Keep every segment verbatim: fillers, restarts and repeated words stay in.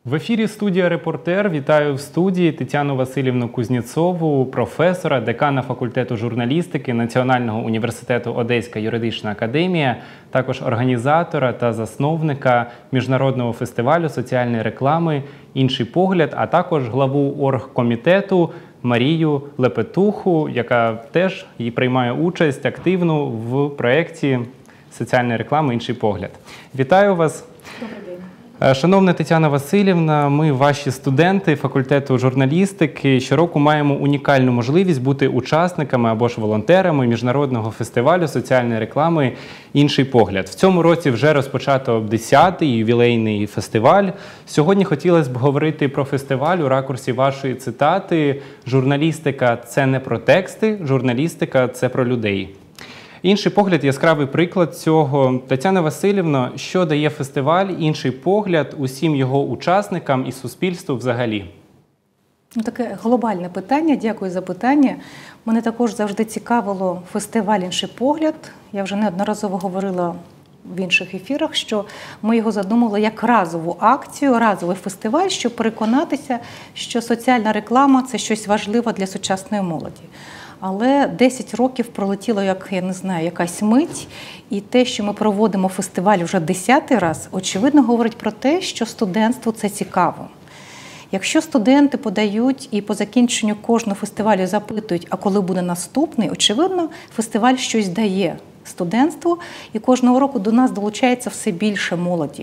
В ефірі студія «Репортер». Вітаю в студії Тетяну Василівну Кузнєцову, професора, декана факультету журналістики Національного університету Одеська юридична академія, також організатора та засновника міжнародного фестивалю соціальної реклами «Інший погляд», а також главу оргкомітету Марію Лепетуху, яка теж і приймає участь активно в проєкті соціальної реклами «Інший погляд». Вітаю вас! Добрий день. Шановна Тетяна Василівна, ми, ваші студенти факультету журналістики, щороку маємо унікальну можливість бути учасниками або ж волонтерами міжнародного фестивалю соціальної реклами «Інший погляд». В цьому році вже розпочато десятий ювілейний фестиваль. Сьогодні хотілося б говорити про фестиваль у ракурсі вашої цитати «Журналістика – це не про тексти, журналістика – це про людей». «Інший погляд» – яскравий приклад цього. Тетяна Василівна, що дає фестиваль «Інший погляд» усім його учасникам і суспільству взагалі? Таке глобальне питання. Дякую за питання. Мене також завжди цікавило фестиваль «Інший погляд». Я вже неодноразово говорила в інших ефірах, що ми його задумали як разову акцію, разовий фестиваль, щоб переконатися, що соціальна реклама – це щось важливе для сучасної молоді. Але десять років пролетіло, як, я не знаю, якась мить, і те, що ми проводимо фестиваль вже десятий раз, очевидно говорить про те, що студентству це цікаво. Якщо студенти подають і по закінченню кожного фестивалю запитують, а коли буде наступний, очевидно, фестиваль щось дає студентству, і кожного року до нас долучається все більше молоді.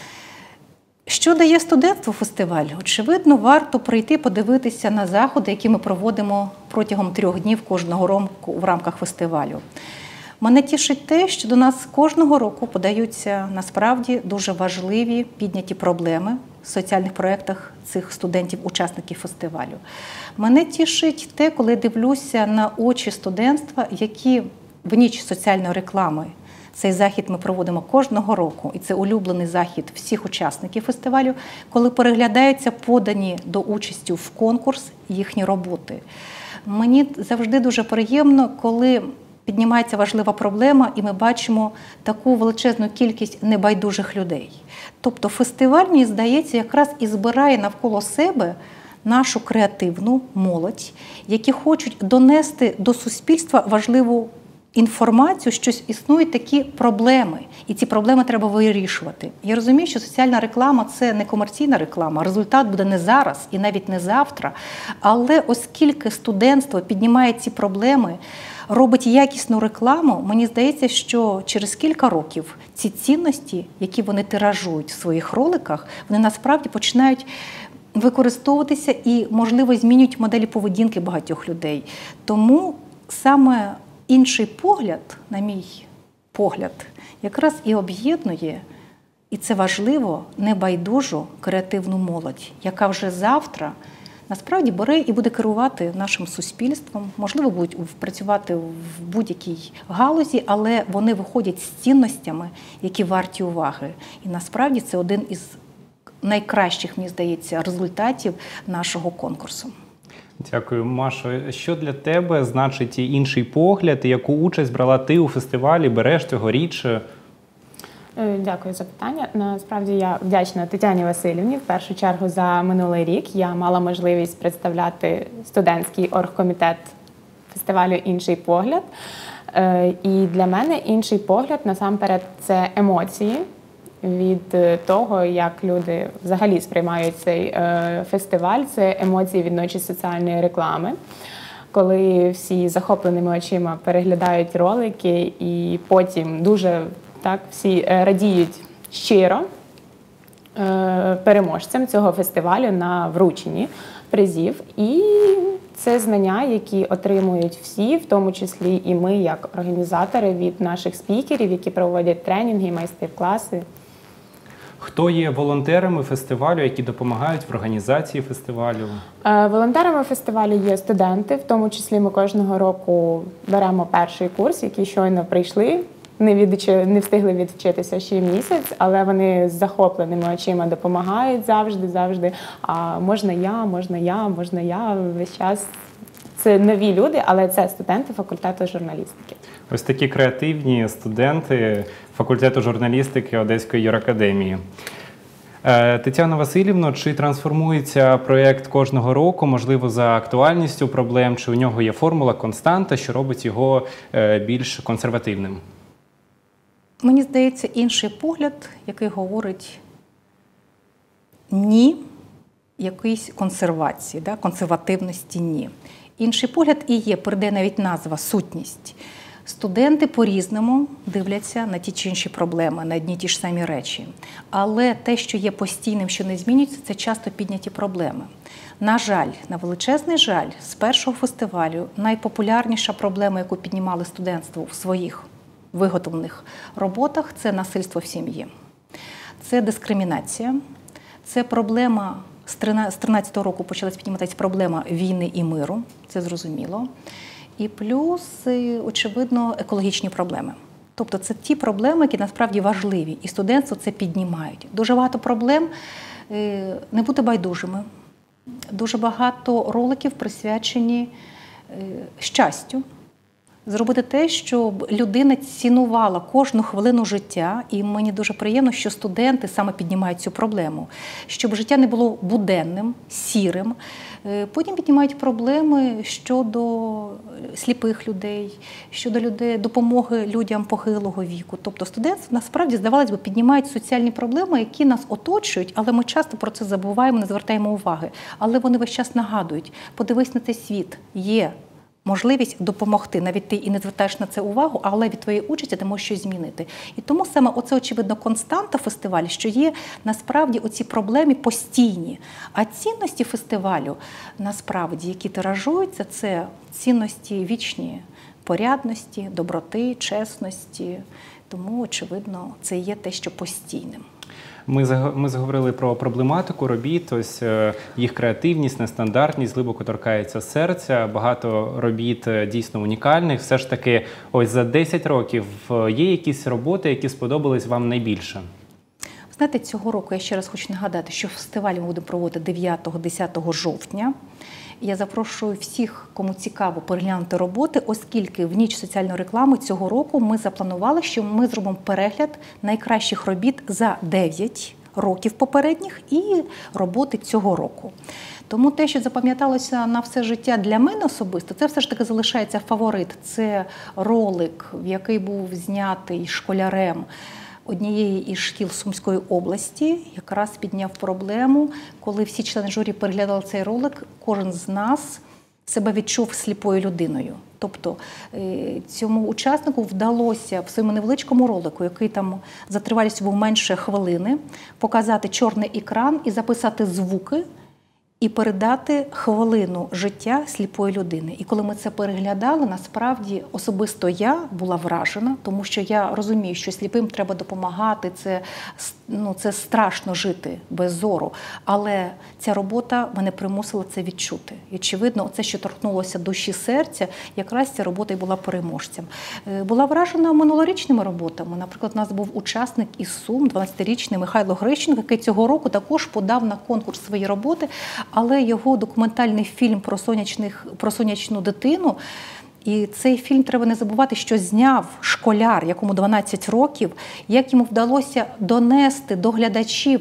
Що дає студентству фестиваль? Очевидно, варто прийти подивитися на заходи, які ми проводимо протягом трьох днів кожного року в рамках фестивалю. Мене тішить те, що до нас кожного року подаються насправді дуже важливі підняті проблеми в соціальних проєктах цих студентів-учасників фестивалю. Мене тішить те, коли я дивлюся на очі студентства, які в ніч соціальної реклами. Цей захід ми проводимо кожного року, і це улюблений захід всіх учасників фестивалю, коли переглядаються подані до участі в конкурс їхні роботи. Мені завжди дуже приємно, коли піднімається важлива проблема, і ми бачимо таку величезну кількість небайдужих людей. Тобто фестиваль, мені здається, якраз і збирає навколо себе нашу креативну молодь, які хочуть донести до суспільства важливу інформацію, що існують такі проблеми, і ці проблеми треба вирішувати. Я розумію, що соціальна реклама – це не комерційна реклама, результат буде не зараз і навіть не завтра, але оскільки студентство піднімає ці проблеми, робить якісну рекламу, мені здається, що через кілька років ці цінності, які вони тиражують в своїх роликах, вони насправді починають використовуватися і, можливо, змінюють моделі поведінки багатьох людей. Тому саме «Інший погляд», на мій погляд, якраз і об'єднує, і це важливо, небайдужу креативну молодь, яка вже завтра насправді бере і буде керувати нашим суспільством, можливо, будуть працювати в будь-якій галузі, але вони виходять з цінностями, які варті уваги. І насправді це один із найкращих, мені здається, результатів нашого конкурсу. Дякую, Машо. Що для тебе значить «Інший погляд» і яку участь брала ти у фестивалі, береш цьогоріч? Дякую за питання. Насправді я вдячна Тетяні Василівні в першу чергу за минулий рік. Я мала можливість представляти студентський оргкомітет фестивалю «Інший погляд». І для мене «Інший погляд» насамперед це емоції від того, як люди взагалі сприймають цей е, фестиваль. Це емоції від ночі соціальної реклами, коли всі захопленими очима переглядають ролики і потім дуже так всі радіють щиро е, переможцям цього фестивалю на врученні призів. І це знання, які отримують всі, в тому числі і ми, як організатори, від наших спікерів, які проводять тренінги, майстер-класи. Хто є волонтерами фестивалю, які допомагають в організації фестивалю? Волонтерами фестивалю є студенти, в тому числі ми кожного року беремо перший курс, які щойно прийшли, не, від... не встигли відвчитися ще місяць, але вони з захопленими очима допомагають завжди, завжди. А можна я, можна я, можна я, весь час. Це нові люди, але це студенти факультету журналістики. Ось такі креативні студенти факультету журналістики Одеської юракадемії. Е, Тетяно Василівно, чи трансформується проєкт кожного року, можливо, за актуальністю проблем, чи у нього є формула, константа, що робить його е, більш консервативним? Мені здається, інший погляд, який говорить ні якоїсь консервації, да? консервативності ні. Інший погляд і є, передає навіть назва, сутність. Студенти по-різному дивляться на ті чи інші проблеми, на одні ті ж самі речі. Але те, що є постійним, що не змінюється, це часто підняті проблеми. На жаль, на величезний жаль, з першого фестивалю найпопулярніша проблема, яку піднімали студентство в своїх виготовлених роботах, це насильство в сім'ї. Це дискримінація, це проблема, з тринадцятого року почалась підніматися проблема війни і миру, це зрозуміло. І плюс, очевидно, екологічні проблеми. Тобто це ті проблеми, які насправді важливі, і студентство це піднімають. Дуже багато проблем не бути байдужими, дуже багато роликів присвячені щастю. Зробити те, щоб людина цінувала кожну хвилину життя, і мені дуже приємно, що студенти саме піднімають цю проблему, щоб життя не було буденним, сірим. Потім піднімають проблеми щодо сліпих людей, щодо людей, допомоги людям похилого віку. Тобто студентство, насправді, здавалось би, піднімають соціальні проблеми, які нас оточують, але ми часто про це забуваємо, не звертаємо уваги. Але вони весь час нагадують, подивись на цей світ, є можливість допомогти. Навіть ти і не звертаєш на це увагу, але від твоєї участі ти можеш щось змінити. І тому саме оце, очевидно, константа фестивалю, що є насправді оці проблеми постійні. А цінності фестивалю, насправді, які тиражуються, це цінності вічні, порядності, доброти, чесності. Тому, очевидно, це є те, що постійним. Ми, ми заговорили про проблематику робіт, ось їх креативність, нестандартність, глибоко торкається серця, багато робіт дійсно унікальних. Все ж таки, ось за десять років є якісь роботи, які сподобались вам найбільше? Знаєте, цього року я ще раз хочу нагадати, що фестиваль ми будемо проводити дев'ятого-десятого жовтня. Я запрошую всіх, кому цікаво, переглянути роботи, оскільки в ніч соціальної реклами цього року ми запланували, що ми зробимо перегляд найкращих робіт за дев'ять років попередніх і роботи цього року. Тому те, що запам'яталося на все життя для мене особисто, це все ж таки залишається фаворит. Це ролик, який був знятий школярем однієї із шкіл Сумської області, якраз підняв проблему, коли всі члени журі переглядали цей ролик, кожен з нас себе відчув сліпою людиною. Тобто цьому учаснику вдалося в своєму невеличкому ролику, який там за тривалістю був менше хвилини, показати чорний екран і записати звуки, і передати хвилину життя сліпої людини. І коли ми це переглядали, насправді особисто я була вражена, тому що я розумію, що сліпим треба допомагати, це, ну, це страшно жити без зору. Але ця робота мене примусила це відчути. І, очевидно, це, що торкнулося душі серця, якраз ця робота і була переможцем. Була вражена минулорічними роботами. Наприклад, у нас був учасник із Сум, дванадцятирічний Михайло Грищенко, який цього року також подав на конкурс свої роботи, але його документальний фільм про, сонячних, про сонячну дитину, і цей фільм, треба не забувати, що зняв школяр, якому дванадцять років, як йому вдалося донести до глядачів,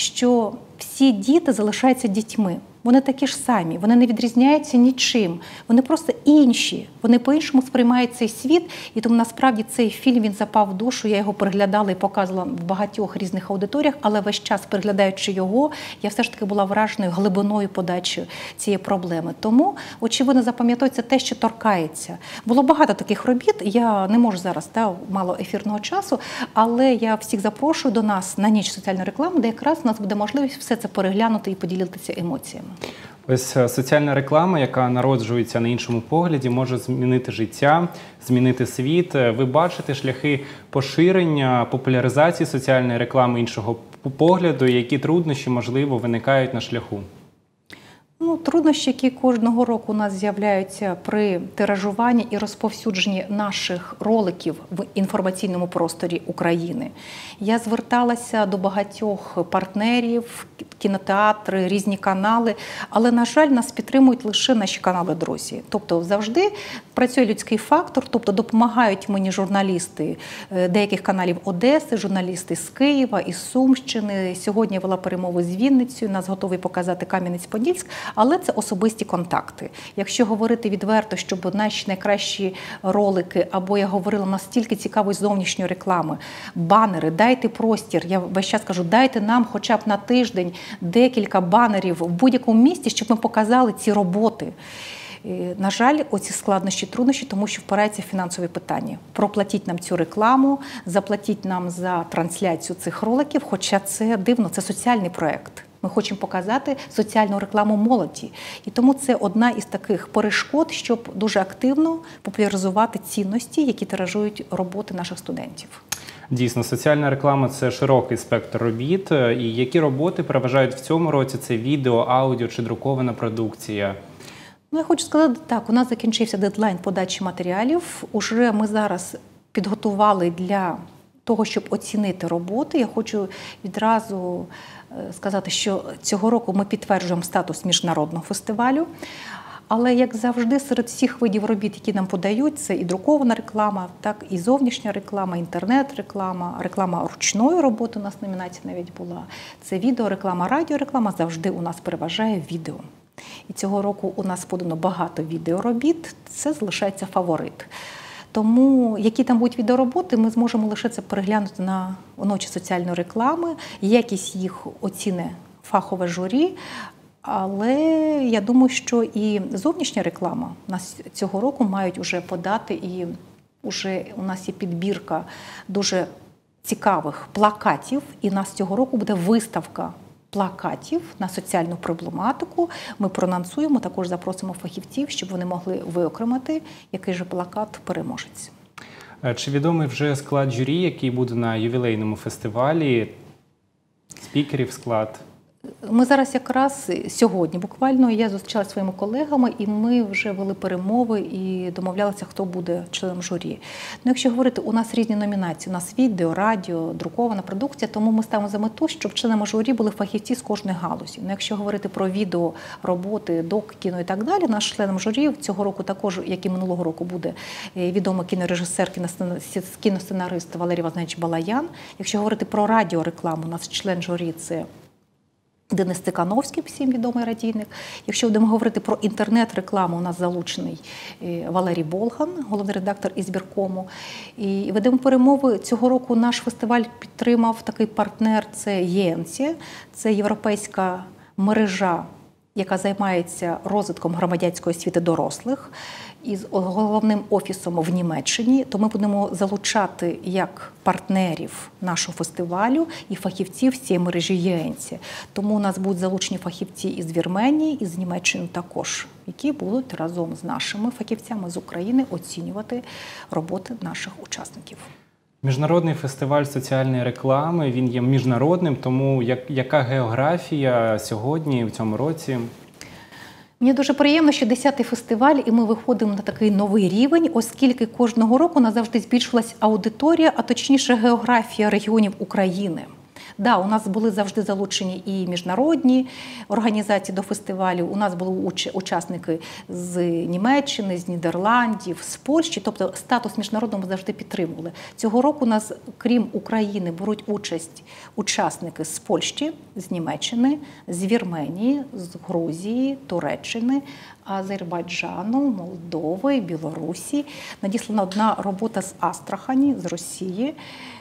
що всі діти залишаються дітьми. Вони такі ж самі, вони не відрізняються нічим, вони просто інші, вони по-іншому сприймають цей світ, і тому насправді цей фільм, він запав в душу, я його переглядала і показувала в багатьох різних аудиторіях, але весь час переглядаючи його, я все ж таки була враженою глибиною подачі цієї проблеми. Тому, очевидно, запам'ятовується те, що торкається. Було багато таких робіт, я не можу зараз, та, мало ефірного часу, але я всіх запрошую до нас на ніч соціальної реклами, де якраз у нас буде можливість все це переглянути і поділитися емоціями. Ось соціальна реклама, яка народжується на іншому погляді, може змінити життя, змінити світ. Ви бачите шляхи поширення, популяризації соціальної реклами іншого погляду, які труднощі, можливо, виникають на шляху? Ну, труднощі, які кожного року у нас з'являються при тиражуванні і розповсюдженні наших роликів в інформаційному просторі України. Я зверталася до багатьох партнерів, кінотеатри, різні канали, але, на жаль, нас підтримують лише наші канали друзі. Тобто завжди працює людський фактор, тобто допомагають мені журналісти деяких каналів Одеси, журналісти з Києва, із Сумщини. Сьогодні я вела перемову з Вінницею, нас готовий показати Кам'янець-Подільськ. Але це особисті контакти. Якщо говорити відверто, щоб наші найкращі ролики, або я говорила, настільки цікавої зовнішньої реклами, банери, дайте простір, я весь час кажу, дайте нам хоча б на тиждень декілька банерів в будь-якому місті, щоб ми показали ці роботи. На жаль, оці складнощі, труднощі, тому що впираються фінансові питання. Проплатіть нам цю рекламу, заплатіть нам за трансляцію цих роликів, хоча це дивно, це соціальний проєкт. Ми хочемо показати соціальну рекламу молоді. І тому це одна із таких перешкод, щоб дуже активно популяризувати цінності, які тиражують роботи наших студентів. Дійсно, соціальна реклама – це широкий спектр робіт. І які роботи переважають в цьому році? Це відео, аудіо чи друкована продукція? Ну, я хочу сказати так, у нас закінчився дедлайн подачі матеріалів. Уже ми зараз підготували для того, щоб оцінити роботи. Я хочу відразу сказати, що цього року ми підтверджуємо статус міжнародного фестивалю. Але, як завжди, серед всіх видів робіт, які нам подають, це і друкована реклама, так і зовнішня реклама, інтернет-реклама, реклама ручної роботи, у нас номінація навіть була, це відеореклама, радіореклама, завжди у нас переважає відео. І цього року у нас подано багато відеоробіт, це залишається фаворит. Тому, які там будуть відеороботи, ми зможемо лише це переглянути на ночі соціальної реклами, якість їх оціни фахове журі. Але я думаю, що і зовнішня реклама нас цього року мають вже подати, і вже у нас є підбірка дуже цікавих плакатів, і у нас цього року буде виставка плакатів на соціальну проблематику. Ми проанонсуємо, також запросимо фахівців, щоб вони могли виокремити, який же плакат переможець. Чи відомий вже склад журі, який буде на ювілейному фестивалі? Спікерів склад? Ми зараз якраз сьогодні буквально я зустрічалася зі своїми колегами, і ми вже вели перемови і домовлялися, хто буде членом журі. Ну, якщо говорити, у нас різні номінації, у нас відео, радіо, друкована продукція, тому ми ставимо за мету, щоб членами журі були фахівці з кожної галузі. Ну, якщо говорити про відео, роботи, док, кіно і так далі, наш членом журі цього року також, як і минулого року, буде відомий кінорежисер, кіносценарист Валерій Іванович Балаян. Якщо говорити про радіорекламу, у нас член журі – це Денис Цикановський, всім відомий радійник. Якщо будемо говорити про інтернет-рекламу, у нас залучений Валерій Болган, головний редактор ізбіркому. І ведемо перемови. Цього року наш фестиваль підтримав такий партнер – це ЄНСІ, це європейська мережа, яка займається розвитком громадянської освіти дорослих, із головним офісом в Німеччині, то ми будемо залучати як партнерів нашого фестивалю і фахівців з цієї мережі ЄНСІ. Тому у нас будуть залучені фахівці із Вірменії, із Німеччини також, які будуть разом з нашими фахівцями з України оцінювати роботи наших учасників. Міжнародний фестиваль соціальної реклами, він є міжнародним, тому як, яка географія сьогодні, в цьому році? Мені дуже приємно, що десятий фестиваль, і ми виходимо на такий новий рівень, оскільки кожного року назавжди збільшилась аудиторія, а точніше географія регіонів України. Да, у нас були завжди залучені і міжнародні організації до фестивалю, у нас були уч учасники з Німеччини, з Нідерландів, з Польщі, тобто статус міжнародного ми завжди підтримували. Цього року у нас, крім України, беруть участь учасники з Польщі, з Німеччини, з Вірменії, з Грузії, Туреччини, Азербайджану, Молдови, Білорусі. Надіслана одна робота з Астрахані, з Росії.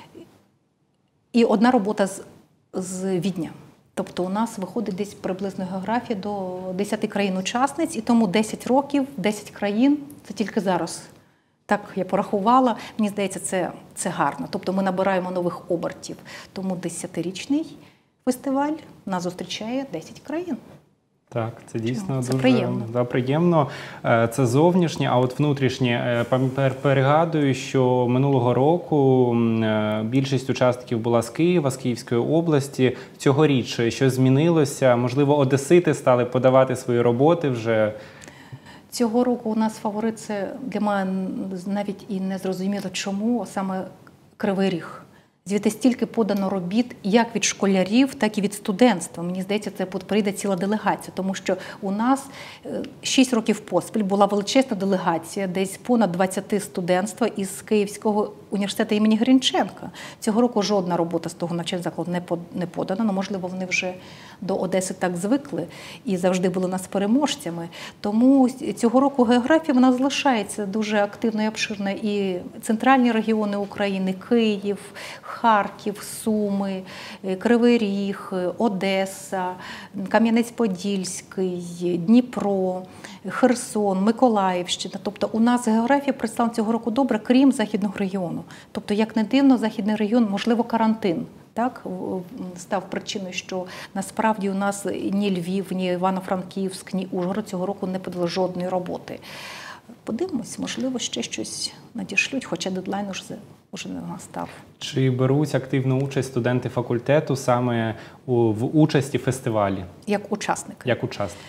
І одна робота з, з Відня. Тобто у нас виходить десь приблизно географія до десяти країн-учасниць, і тому десять років, десять країн – це тільки зараз. Так я порахувала, мені здається, це, це гарно. Тобто ми набираємо нових обертів. Тому десятирічний фестиваль нас зустрічає десять країн. Так, це дійсно Це дуже приємно. Да, приємно. Е, Це зовнішнє, а от внутрішнє. Е, пам- пер- Перегадую, що минулого року м, е, більшість учасників була з Києва, з Київської області. Цьогоріч що змінилося? Можливо, одесити стали подавати свої роботи вже. Цього року у нас фаворит, це для мене навіть і не зрозуміло чому, саме Кривий Ріг. Звідти стільки подано робіт як від школярів, так і від студентства. Мені здається, це прийде ціла делегація, тому що у нас шість років поспіль була величезна делегація, десь понад двадцять студентства із Київського університету імені Грінченка. Цього року жодна робота з того навчального закладу не подана, але, можливо, вони вже до Одеси так звикли і завжди були нас переможцями. Тому цього року географія вона залишається дуже активною і обширною. І центральні регіони України, Київ, Харків, Суми, Кривий Ріг, Одеса, Кам'янець-Подільський, Дніпро, Херсон, Миколаївщина. Тобто у нас географія представлена цього року добре, крім Західного регіону. Тобто, як не дивно, Західний регіон, можливо, карантин. Так, став причиною, що насправді у нас ні Львів, ні Івано-Франківськ, ні Ужгород цього року не подали жодної роботи. Подивимось, можливо, ще щось надішлють, хоча дедлайн вже, вже не настав. Чи беруть активну участь студенти факультету саме у, в участі в фестивалі? Як учасники? Як учасники.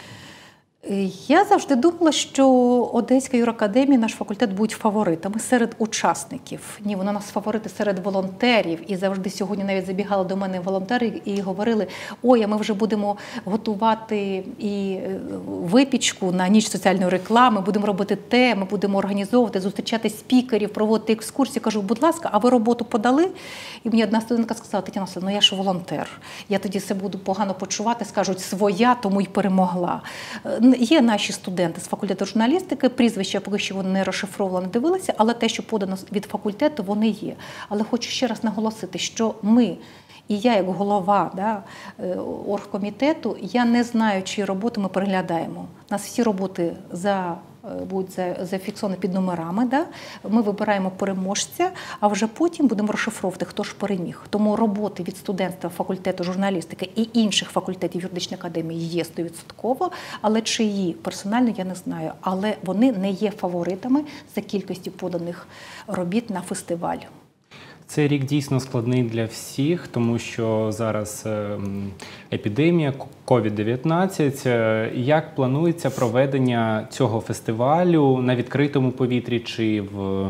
Я завжди думала, що Одеська юракадемія, наш факультет, будуть фаворитами серед учасників. Ні, вони у нас фаворити серед волонтерів. І завжди сьогодні навіть забігали до мене волонтери і говорили: ой, а ми вже будемо готувати і випічку на ніч соціальної реклами, будемо робити те, ми будемо організовувати, зустрічати спікерів, проводити екскурсії. Кажу, будь ласка, а ви роботу подали? І мені одна студентка сказала: Тетяна Василівна, ну я ж волонтер. Я тоді себе буду погано почувати, скажуть, своя, тому й перемогла. Є наші студенти з факультету журналістики, прізвища поки що вони не розшифровували, не дивилися, але те, що подано від факультету, вони є. Але хочу ще раз наголосити, що ми, і я як голова да, оргкомітету, я не знаю, чиї роботи ми переглядаємо. У нас всі роботи за будуть зафіксовані під номерами, да? Ми вибираємо переможця, а вже потім будемо розшифровувати, хто ж переміг. Тому роботи від студентства факультету журналістики і інших факультетів юридичної академії є сто відсотків, але чиї персонально я не знаю. Але вони не є фаворитами за кількістю поданих робіт на фестиваль. Цей рік дійсно складний для всіх, тому що зараз епідемія, ковід дев'ятнадцять. Як планується проведення цього фестивалю на відкритому повітрі чи в,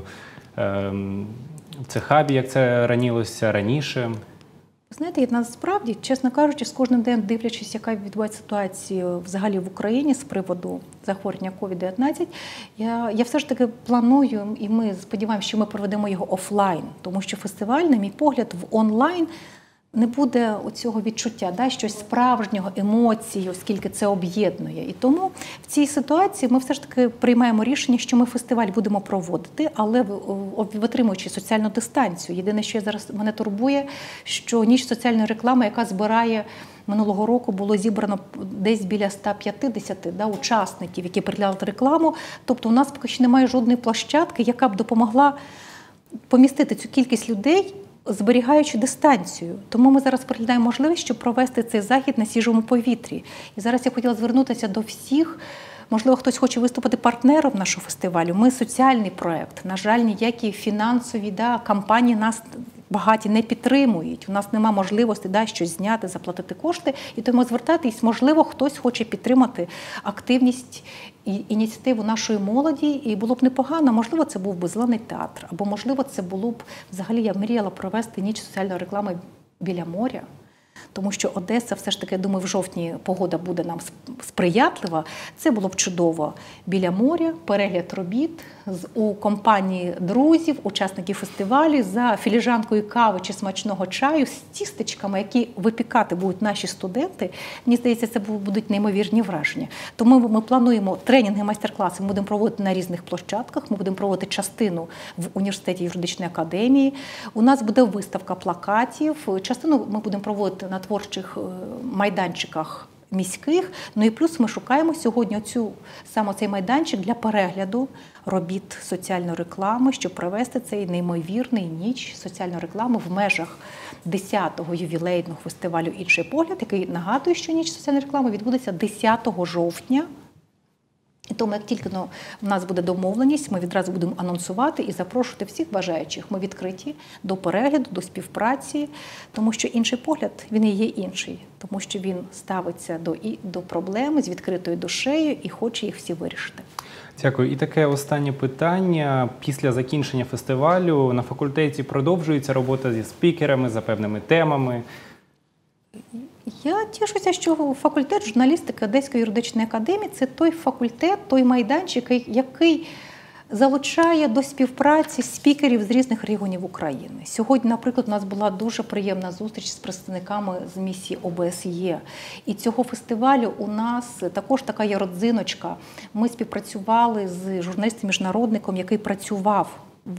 в цехабі, як це ранілося раніше? Знаєте, насправді, чесно кажучи, з кожним днем дивлячись, яка відбувається ситуація взагалі в Україні з приводу захворювання ковід дев'ятнадцять, я, я все ж таки планую, і ми сподіваємося, що ми проведемо його офлайн, тому що фестиваль, на мій погляд, в онлайн не буде оцього відчуття, да, щось справжнього, емоцій, оскільки це об'єднує. І тому в цій ситуації ми все ж таки приймаємо рішення, що ми фестиваль будемо проводити, але витримуючи соціальну дистанцію. Єдине, що зараз мене турбує, що ніч соціальної реклами, яка збирає, минулого року було зібрано десь біля ста п'ятдесяти да, учасників, які приділяли рекламу. Тобто у нас поки що немає жодної площадки, яка б допомогла помістити цю кількість людей, зберігаючи дистанцію. Тому ми зараз переглядаємо можливість, щоб провести цей захід на свіжому повітрі. І зараз я хотіла звернутися до всіх. Можливо, хтось хоче виступити партнером нашого фестивалю. Ми соціальний проєкт. На жаль, ніякі фінансові да, кампанії нас багаті не підтримують. У нас немає можливості да, щось зняти, заплатити кошти. І тому звертатись, можливо, хтось хоче підтримати активність і ініціативу нашої молоді. І було б непогано, можливо, це був би зелений театр, або, можливо, це було б, взагалі, я мріяла провести ніч соціальної реклами біля моря. Тому що Одеса, все ж таки, я думаю, в жовтні погода буде нам сприятлива. Це було б чудово. Біля моря, перегляд робіт з, у компанії друзів, учасників фестивалю, за філіжанкою кави чи смачного чаю з тістечками, які випікати будуть наші студенти. Мені здається, це будуть неймовірні враження. Тому ми плануємо тренінги, майстер-класи, ми будемо проводити на різних площадках, ми будемо проводити частину в університеті юридичної академії. У нас буде виставка плакатів, частину ми будемо проводити на творчих майданчиках міських. Ну і плюс ми шукаємо сьогодні оцю, саме цей майданчик для перегляду робіт соціальної реклами, щоб провести цей неймовірний ніч соціальної реклами в межах десятого ювілейного фестивалю «Інший погляд», який, нагадую, що ніч соціальної реклами відбудеться десятого жовтня. І тому, як тільки ну, в нас буде домовленість, ми відразу будемо анонсувати і запрошувати всіх бажаючих. Ми відкриті до перегляду, до співпраці, тому що інший погляд, він і є інший. Тому що він ставиться до, і, до проблем з відкритою душею і хоче їх всі вирішити. Дякую. І таке останнє питання. Після закінчення фестивалю на факультеті продовжується робота зі спікерами, за певними темами? Я тішуся, що факультет журналістики Одеської юридичної академії – це той факультет, той майданчик, який залучає до співпраці спікерів з різних регіонів України. Сьогодні, наприклад, у нас була дуже приємна зустріч з представниками з місії О Б С Є. І цього фестивалю у нас також така є родзиночка. Ми співпрацювали з журналістом-міжнародником, який працював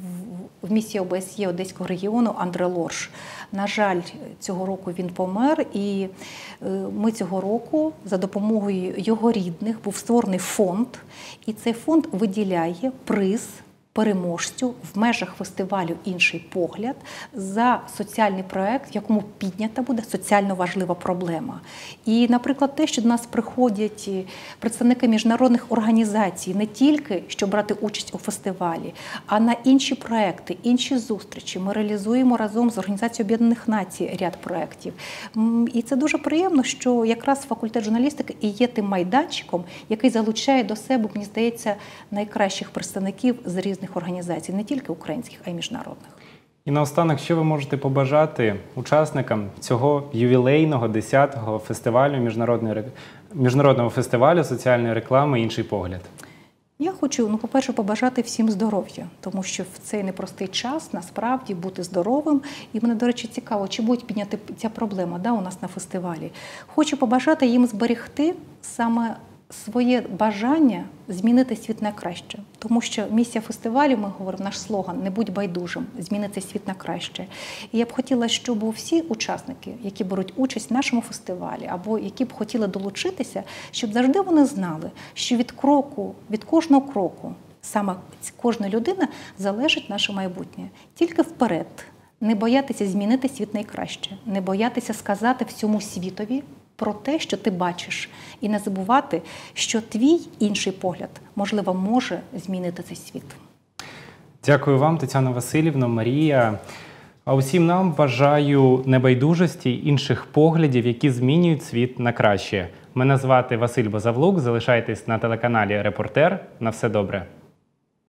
в місії О Б С Є Одеського регіону Андре Лорш. На жаль, цього року він помер, і ми цього року за допомогою його рідних був створений фонд, і цей фонд виділяє приз переможцю в межах фестивалю «Інший погляд» за соціальний проєкт, в якому піднята буде соціально важлива проблема. І, наприклад, те, що до нас приходять представники міжнародних організацій не тільки, щоб брати участь у фестивалі, а на інші проєкти, інші зустрічі. Ми реалізуємо разом з Організацією Об'єднаних Націй ряд проєктів. І це дуже приємно, що якраз факультет журналістики і є тим майданчиком, який залучає до себе, мені здається, найкращих представників з різних організацій, не тільки українських, а й міжнародних. І наостанок, що ви можете побажати учасникам цього ювілейного десятого фестивалю, міжнародної, міжнародного фестивалю соціальної реклами «Інший погляд»? Я хочу, ну, по-перше, побажати всім здоров'я, тому що в цей непростий час насправді бути здоровим. І мене, до речі, цікаво, чи буде підняти ця проблема, да, у нас на фестивалі. Хочу побажати їм зберегти саме своє бажання змінити світ на краще. Тому що місія фестивалю, ми говоримо, наш слоган «Не будь байдужим, зміни цей світ на краще». І я б хотіла, щоб всі учасники, які беруть участь в нашому фестивалі, або які б хотіли долучитися, щоб завжди вони знали, що від кроку, від кожного кроку, саме кожна людина залежить наше майбутнє. Тільки вперед. Не боятися змінити світ найкраще, не боятися сказати всьому світові про те, що ти бачиш, і не забувати, що твій інший погляд, можливо, може змінити цей світ. Дякую вам, Тетяна Василівна, Марія. А усім нам бажаю небайдужості, інших поглядів, які змінюють світ на краще. Мене звати Василь Базавлук, залишайтесь на телеканалі «Репортер». На все добре.